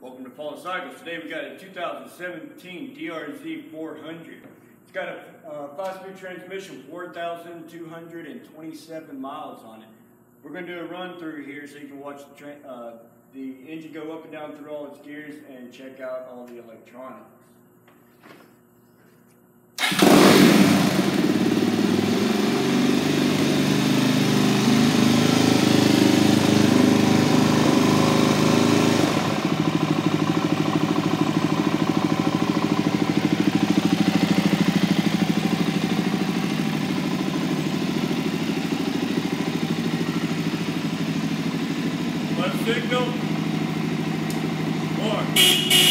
Welcome to Fallen Cycles. Today we got a 2017 DRZ 400. It's got a 5-speed transmission, 4,227 miles on it. We're going to do a run through here so you can watch the engine go up and down through all its gears and check out all the electronics. Signal. 1.